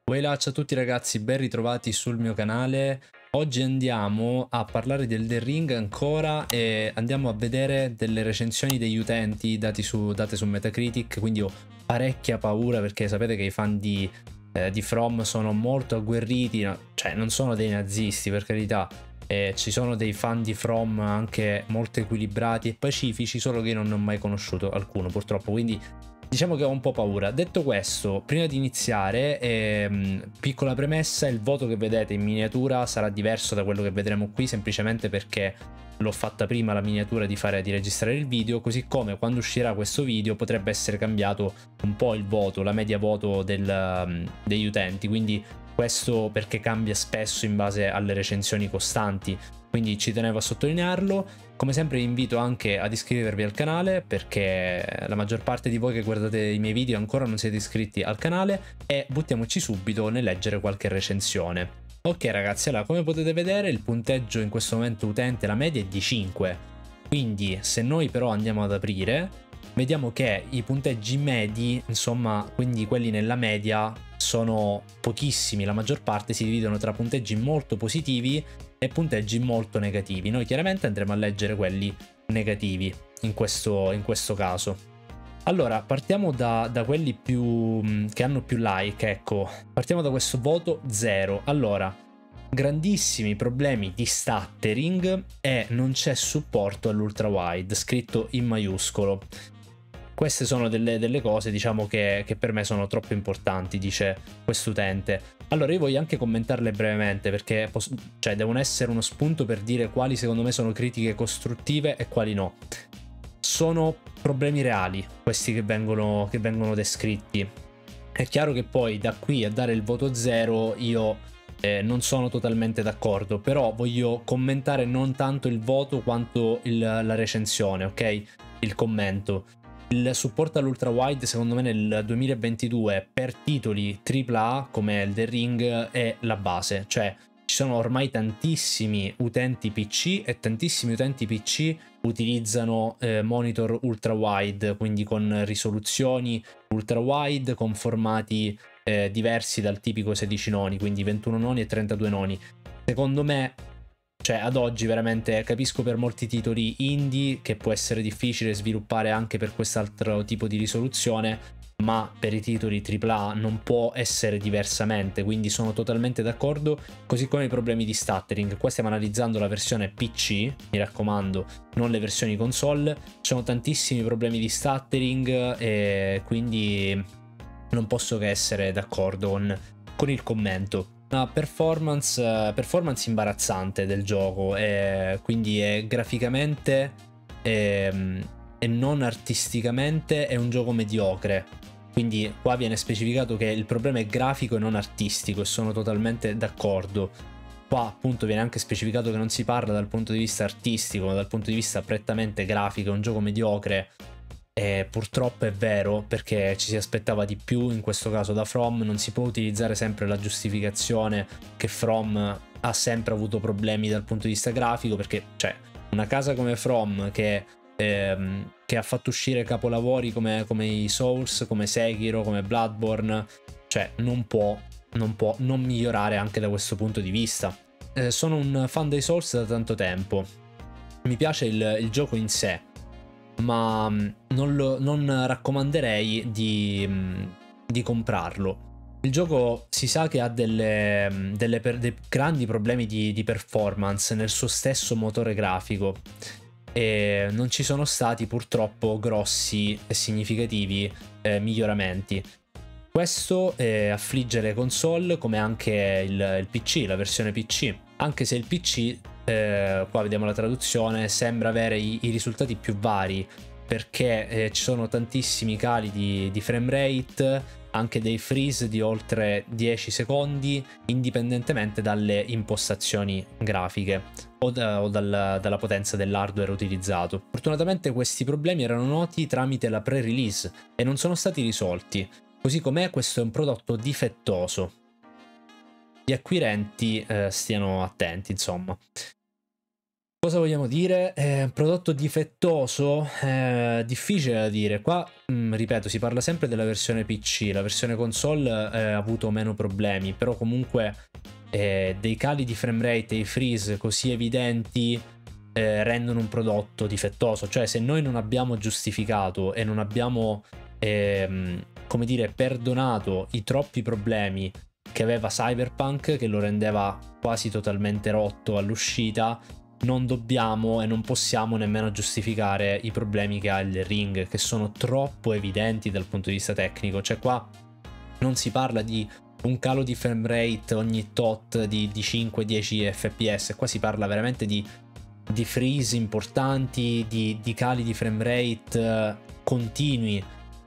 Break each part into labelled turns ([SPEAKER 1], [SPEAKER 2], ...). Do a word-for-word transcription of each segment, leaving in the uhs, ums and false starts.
[SPEAKER 1] Ciao a tutti ragazzi, ben ritrovati sul mio canale. Oggi andiamo a parlare del Elden Ring ancora e andiamo a vedere delle recensioni degli utenti dati su, date su Metacritic, quindi ho parecchia paura perché sapete che i fan di, eh, di From sono molto agguerriti, no? Cioè non sono dei nazisti per carità, eh, ci sono dei fan di From anche molto equilibrati e pacifici, solo che io non ne ho mai conosciuto alcuno purtroppo, quindi diciamo che ho un po' paura. Detto questo, prima di iniziare, ehm, piccola premessa, il voto che vedete in miniatura sarà diverso da quello che vedremo qui, semplicemente perché l'ho fatta prima la miniatura di, fare, di registrare il video, così come quando uscirà questo video potrebbe essere cambiato un po' il voto, la media voto del, um, degli utenti, quindi questo perché cambia spesso in base alle recensioni costanti, quindi ci tenevo a sottolinearlo. Come sempre vi invito anche ad iscrivervi al canale perché la maggior parte di voi che guardate i miei video ancora non siete iscritti al canale, e buttiamoci subito nel leggere qualche recensione. Ok ragazzi, allora come potete vedere il punteggio in questo momento utente, la media è di cinque, quindi se noi però andiamo ad aprire vediamo che i punteggi medi, insomma, quindi quelli nella media, sono pochissimi. La maggior parte si dividono tra punteggi molto positivi e punteggi molto negativi. Noi chiaramente andremo a leggere quelli negativi in questo, in questo caso. Allora, partiamo da, da quelli più che hanno più like, ecco. Partiamo da questo voto zero. Allora, grandissimi problemi di stuttering e non c'è supporto all'ultra wide, scritto in maiuscolo. Queste sono delle, delle cose, diciamo, che, che per me sono troppo importanti, dice quest'utente. Allora io voglio anche commentarle brevemente perché cioè, devono essere uno spunto per dire quali secondo me sono critiche costruttive e quali no. Sono problemi reali questi che vengono, che vengono descritti. È chiaro che poi da qui a dare il voto zero io eh, non sono totalmente d'accordo, però voglio commentare non tanto il voto quanto il, la recensione, ok? Il commento. Il supporto all'ultra wide secondo me nel duemilaventidue per titoli tripla A come Elden Ring è la base, cioè ci sono ormai tantissimi utenti P C e tantissimi utenti P C utilizzano eh, monitor ultra wide, quindi con risoluzioni ultra wide, con formati eh, diversi dal tipico sedici noni, quindi ventuno noni e trentadue noni. Secondo me, cioè ad oggi veramente capisco per molti titoli indie che può essere difficile sviluppare anche per quest'altro tipo di risoluzione, ma per i titoli tripla A non può essere diversamente, quindi sono totalmente d'accordo, così come i problemi di stuttering. Qua stiamo analizzando la versione P C, mi raccomando, non le versioni console. Ci sono tantissimi problemi di stuttering e quindi non posso che essere d'accordo con, con il commento. Una performance, performance imbarazzante del gioco, e quindi è graficamente e, e non artisticamente è un gioco mediocre, quindi qua viene specificato che il problema è grafico e non artistico e sono totalmente d'accordo. Qua appunto viene anche specificato che non si parla dal punto di vista artistico ma dal punto di vista prettamente grafico, è un gioco mediocre. E purtroppo è vero, perché ci si aspettava di più in questo caso da From. Non si può utilizzare sempre la giustificazione che From ha sempre avuto problemi dal punto di vista grafico, perché cioè una casa come From che, ehm, che ha fatto uscire capolavori come, come i Souls, come Sekiro, come Bloodborne, cioè non può, non può non migliorare anche da questo punto di vista. Eh, sono un fan dei Souls da tanto tempo, mi piace il, il gioco in sé, ma non, lo, non raccomanderei di, di comprarlo. Il gioco si sa che ha delle, delle per, dei grandi problemi di, di performance nel suo stesso motore grafico e non ci sono stati purtroppo grossi e significativi eh, miglioramenti. Questo eh, affligge le console come anche il, il P C, la versione P C, anche se il P C, eh, qua vediamo la traduzione, sembra avere i, i risultati più vari, perché eh, ci sono tantissimi cali di, di frame rate, anche dei freeze di oltre dieci secondi, indipendentemente dalle impostazioni grafiche o, da, o dal, dalla potenza dell'hardware utilizzato. Fortunatamente questi problemi erano noti tramite la pre-release e non sono stati risolti. Così com'è, questo è un prodotto difettoso. Gli acquirenti eh, stiano attenti, insomma. Cosa vogliamo dire? È un prodotto difettoso? È difficile da dire. Qua, mh, ripeto, si parla sempre della versione P C. La versione console eh, ha avuto meno problemi, però comunque eh, dei cali di framerate e i freeze così evidenti eh, rendono un prodotto difettoso. Cioè, se noi non abbiamo giustificato e non abbiamo, ehm, come dire, perdonato i troppi problemi che aveva Cyberpunk, che lo rendeva quasi totalmente rotto all'uscita, non dobbiamo e non possiamo nemmeno giustificare i problemi che ha il Ring, che sono troppo evidenti dal punto di vista tecnico. Cioè qua non si parla di un calo di frame rate ogni tot di, di cinque dieci F P S, qua si parla veramente di, di freeze importanti, di, di cali di frame rate eh, continui.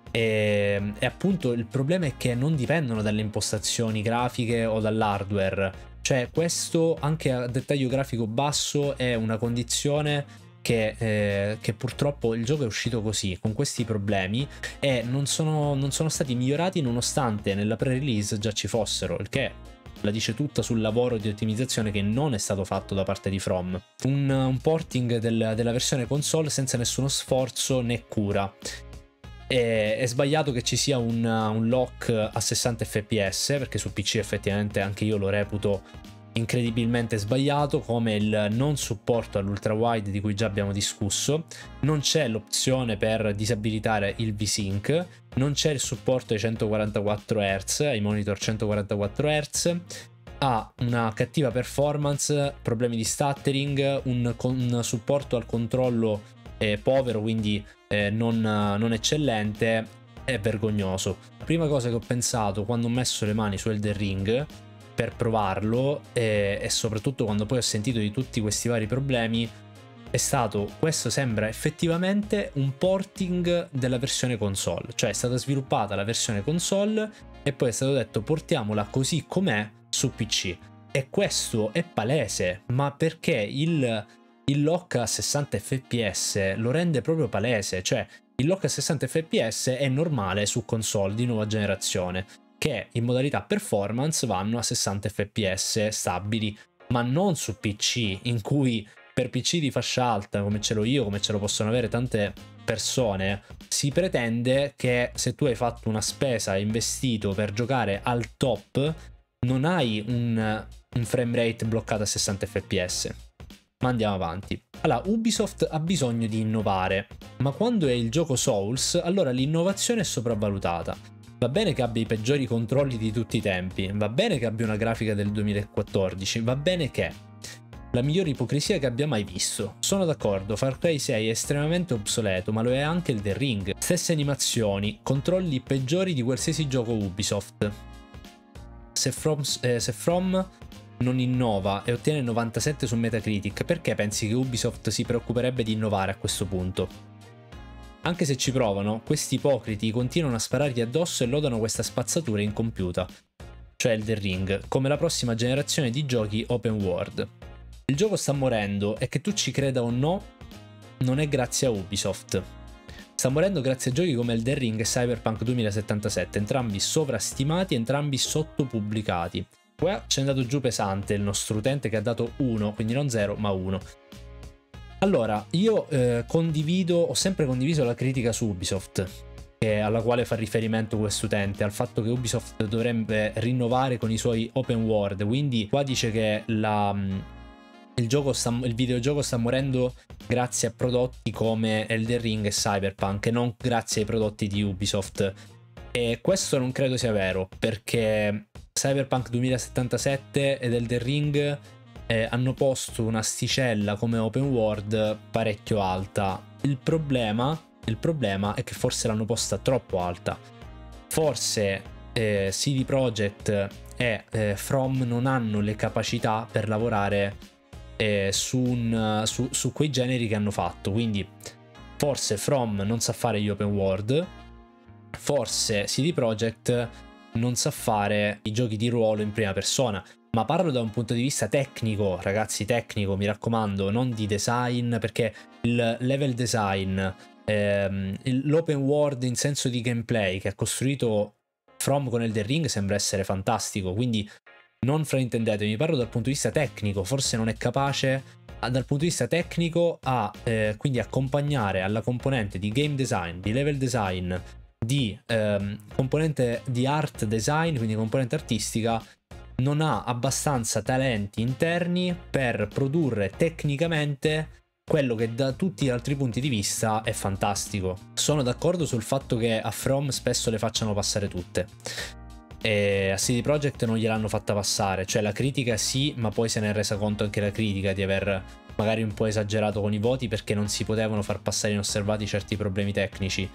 [SPEAKER 1] E, e appunto il problema è che non dipendono dalle impostazioni grafiche o dall'hardware. Cioè questo anche a dettaglio grafico basso è una condizione che, eh, che purtroppo il gioco è uscito così, con questi problemi, e non sono, non sono stati migliorati nonostante nella pre-release già ci fossero, il che la dice tutta sul lavoro di ottimizzazione che non è stato fatto da parte di From. Un, un porting del, della versione console senza nessuno sforzo né cura. È, è sbagliato che ci sia un, un lock a sessanta F P S, perché su P C effettivamente anche io lo reputo incredibilmente sbagliato, come il non supporto all'ultra wide di cui già abbiamo discusso. Non c'è l'opzione per disabilitare il V-Sync, non c'è il supporto ai centoquarantaquattro hertz, ai monitor centoquarantaquattro hertz, ha una cattiva performance, problemi di stuttering, un, un supporto al controllo eh, povero, quindi eh, non, non eccellente, è vergognoso. La prima cosa che ho pensato quando ho messo le mani su Elden Ring per provarlo, e, e soprattutto quando poi ho sentito di tutti questi vari problemi, è stato: questo sembra effettivamente un porting della versione console. Cioè è stata sviluppata la versione console e poi è stato detto portiamola così com'è su P C, e questo è palese. Ma perché il, il lock a sessanta F P S lo rende proprio palese. Cioè il lock a sessanta F P S è normale su console di nuova generazione, che in modalità performance vanno a sessanta F P S stabili, ma non su P C, in cui per P C di fascia alta come ce l'ho io, come ce lo possono avere tante persone, si pretende che se tu hai fatto una spesa e investito per giocare al top, non hai un, un frame rate bloccato a sessanta F P S. Ma andiamo avanti. Allora, Ubisoft ha bisogno di innovare, ma quando è il gioco Souls, allora l'innovazione è sopravvalutata. Va bene che abbia i peggiori controlli di tutti i tempi, va bene che abbia una grafica del duemilaquattordici, va bene che la migliore ipocrisia che abbia mai visto. Sono d'accordo, Far Cry sei è estremamente obsoleto, ma lo è anche il The Ring. Stesse animazioni, controlli peggiori di qualsiasi gioco Ubisoft. Se From, eh, se From non innova e ottiene novantasette su Metacritic, perché pensi che Ubisoft si preoccuperebbe di innovare a questo punto? Anche se ci provano, questi ipocriti continuano a sparargli addosso e lodano questa spazzatura incompiuta, cioè il The Ring, come la prossima generazione di giochi open world. Il gioco sta morendo, e che tu ci creda o no, non è grazie a Ubisoft. Sta morendo grazie a giochi come Elden Ring e Cyberpunk duemilasettantasette, entrambi sovrastimati, entrambi sottopubblicati. Qua c'è andato giù pesante il nostro utente, che ha dato uno, quindi non zero ma uno. Allora, io eh, condivido, ho sempre condiviso la critica su Ubisoft, che, alla quale fa riferimento quest'utente, al fatto che Ubisoft dovrebbe rinnovare con i suoi open world. Quindi qua dice che la, il, gioco sta, il videogioco sta morendo grazie a prodotti come Elden Ring e Cyberpunk, e non grazie ai prodotti di Ubisoft. E questo non credo sia vero, perché Cyberpunk duemilasettantasette ed Elden Ring Eh, hanno posto un'asticella come open world parecchio alta. Il problema, il problema è che forse l'hanno posta troppo alta. Forse eh, C D Projekt e eh, From non hanno le capacità per lavorare eh, su, un, su, su quei generi che hanno fatto. Quindi forse From non sa fare gli open world, forse C D Projekt non sa fare i giochi di ruolo in prima persona. Ma parlo da un punto di vista tecnico, ragazzi, tecnico, mi raccomando, non di design, perché il level design, ehm, l'open world in senso di gameplay che ha costruito From con Elden Ring sembra essere fantastico, quindi non fraintendetemi, parlo dal punto di vista tecnico. Forse non è capace dal punto di vista tecnico a eh, quindi accompagnare alla componente di game design, di level design, di ehm, componente di art design, quindi componente artistica, non ha abbastanza talenti interni per produrre tecnicamente quello che da tutti gli altri punti di vista è fantastico. Sono d'accordo sul fatto che a From spesso le facciano passare tutte, e a C D Projekt non gliel'hanno fatta passare, cioè la critica sì, ma poi se ne è resa conto anche la critica di aver magari un po' esagerato con i voti, perché non si potevano far passare inosservati certi problemi tecnici.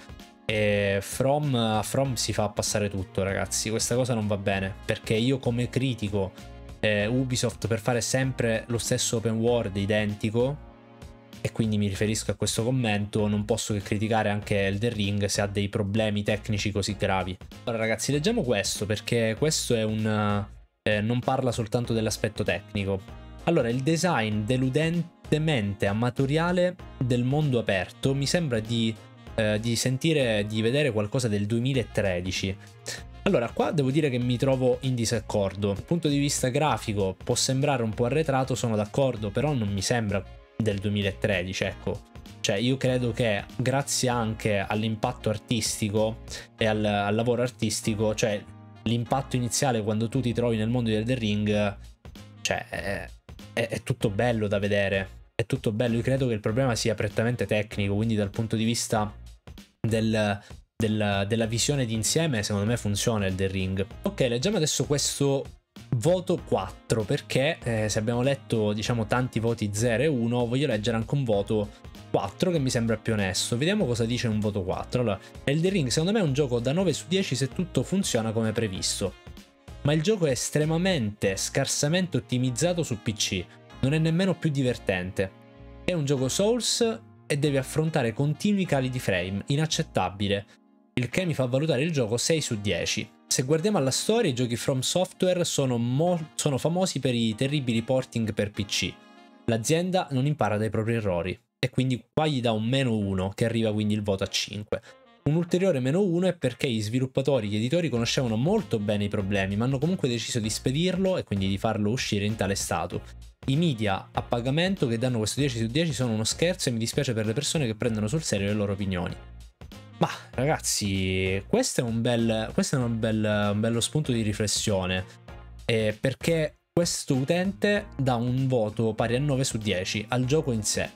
[SPEAKER 1] E From, a From si fa passare tutto, ragazzi, questa cosa non va bene, perché io come critico eh, Ubisoft per fare sempre lo stesso open world identico, e quindi mi riferisco a questo commento, non posso che criticare anche Elden Ring se ha dei problemi tecnici così gravi. Allora ragazzi, leggiamo questo, perché questo è un eh, non parla soltanto dell'aspetto tecnico. Allora, il design deludentemente amatoriale del mondo aperto mi sembra di Eh, di sentire, di vedere qualcosa del duemilatredici. Allora, qua devo dire che mi trovo in disaccordo. Dal punto di vista grafico può sembrare un po' arretrato, sono d'accordo, però non mi sembra del duemilatredici, ecco. Cioè, io credo che grazie anche all'impatto artistico e al, al lavoro artistico, cioè l'impatto iniziale quando tu ti trovi nel mondo di Elden Ring, cioè è, è, è tutto bello da vedere. È tutto bello. Io credo che il problema sia prettamente tecnico, quindi dal punto di vista Del, del, della visione d'insieme secondo me funziona il The Ring. Ok, leggiamo adesso questo voto quattro, perché eh, se abbiamo letto diciamo tanti voti zero e uno, voglio leggere anche un voto quattro che mi sembra più onesto. Vediamo cosa dice un voto quattro. Allora, Elden Ring secondo me è un gioco da nove su dieci se tutto funziona come previsto, ma il gioco è estremamente scarsamente ottimizzato su P C, non è nemmeno più divertente. È un gioco Souls e deve affrontare continui cali di frame, inaccettabile, il che mi fa valutare il gioco sei su dieci. Se guardiamo alla storia, i giochi From Software sono, sono famosi per i terribili porting per P C. L'azienda non impara dai propri errori, e quindi qua gli dà un meno uno, che arriva quindi il voto a cinque. Un ulteriore meno uno è perché gli sviluppatori e gli editori conoscevano molto bene i problemi, ma hanno comunque deciso di spedirlo e quindi di farlo uscire in tale stato. I media a pagamento che danno questo dieci su dieci sono uno scherzo e mi dispiace per le persone che prendono sul serio le loro opinioni. Ma ragazzi, questo è un bel, questo è un, bel, un bello spunto di riflessione, eh, perché questo utente dà un voto pari a nove su dieci al gioco in sé,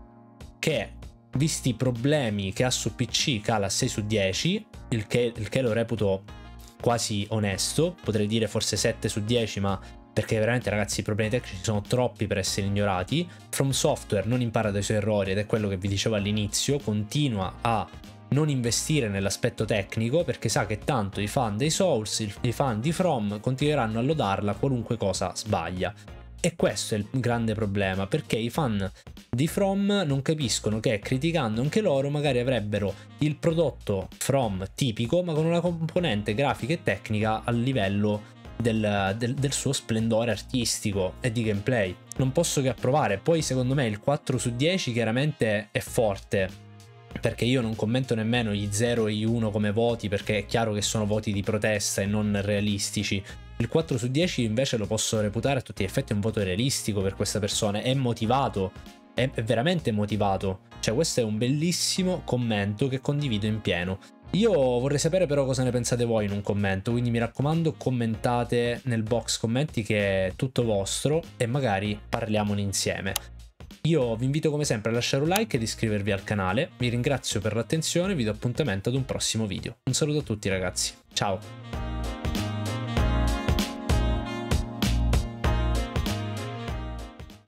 [SPEAKER 1] che visti i problemi che ha su P C cala a sei su dieci, il che, il che lo reputo quasi onesto, potrei dire forse sette su dieci, ma perché veramente ragazzi i problemi tecnici sono troppi per essere ignorati. From Software non impara dai suoi errori, ed è quello che vi dicevo all'inizio, continua a non investire nell'aspetto tecnico perché sa che tanto i fan dei Souls, i fan di From continueranno a lodarla qualunque cosa sbaglia. E questo è il grande problema, perché i fan di From non capiscono che criticando anche loro magari avrebbero il prodotto From tipico, ma con una componente grafica e tecnica al livello Del, del, del suo splendore artistico e di gameplay. Non posso che approvare. Poi secondo me il quattro su dieci chiaramente è forte, perché io non commento nemmeno gli zero e gli uno come voti, perché è chiaro che sono voti di protesta e non realistici. Il quattro su dieci invece lo posso reputare a tutti gli effetti un voto realistico per questa persona, è motivato, è, è veramente motivato. Cioè questo è un bellissimo commento che condivido in pieno. Io vorrei sapere però cosa ne pensate voi in un commento, quindi mi raccomando commentate nel box commenti che è tutto vostro e magari parliamone insieme. Io vi invito come sempre a lasciare un like ed iscrivervi al canale, vi ringrazio per l'attenzione e vi do appuntamento ad un prossimo video. Un saluto a tutti ragazzi, ciao!